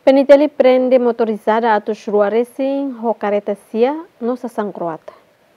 Peniteli prende motorizada atos rua racing ho careta sia no Sasan Croata.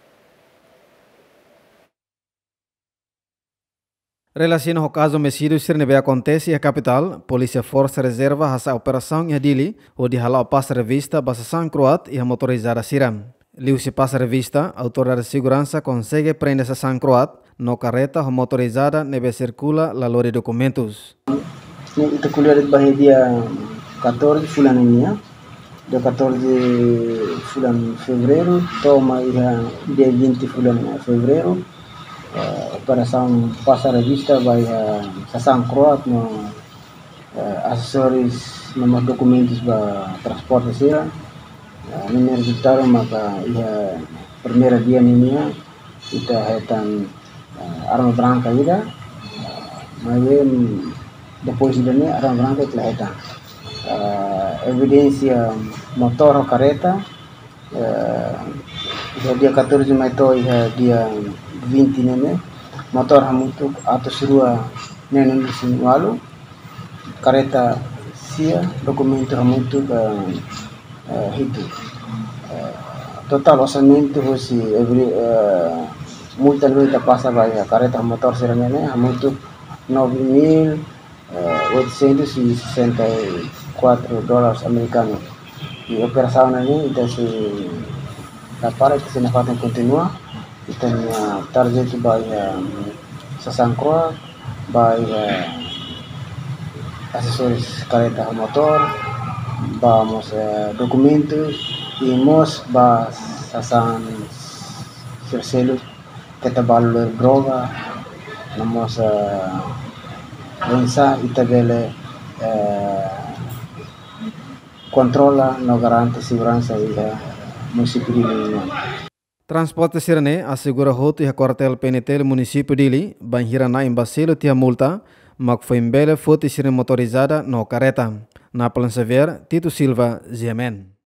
Relação ao caso homicídio Sirnebe acontece na capital, polícia força reserva essa operação em Dili, onde halal passa revista para Sasan Croata e a motorizada Siram. Liu se passa revista, a autoridade de segurança consegue prender Sasan Croata no carreta motorizada nebe circula la lori documentos. Itu kuliah di dia 14 bulan ini ya. Dia 14 bulan Fevereiro, toma dia 20 bulan Fevereiro. Operação passa revista vai Sasan Croata no acessórios no documentos para transporte sira. No resultado maka primeira dia ini kita hetan arma branca ida. Mas depois de arma branca telah hetan. Evidência motor ou careta dia 14 Maio dia 20 nene motor hamutu atas rua nene walu careta sia documento hamutu hitu total orçamento hoje multa noite passa vai careta motor será nene hamutu $9.864 americanos. E a operação ini kita si dapat kita dapat continua kita target by Sasan Croata by acessórios careta motor vamos documentos e mos ba Sasan Cercelo kita valor droga namos Lensa itabele controla no garante segurança e município de Lima. Transporte Sirene assegura hoto e quartel PNT município Dili, banhira na embaselo tia multa, mak foi embele foto sirene motorizada no careta. Na Plan Sever, Tito Silva, Zemen.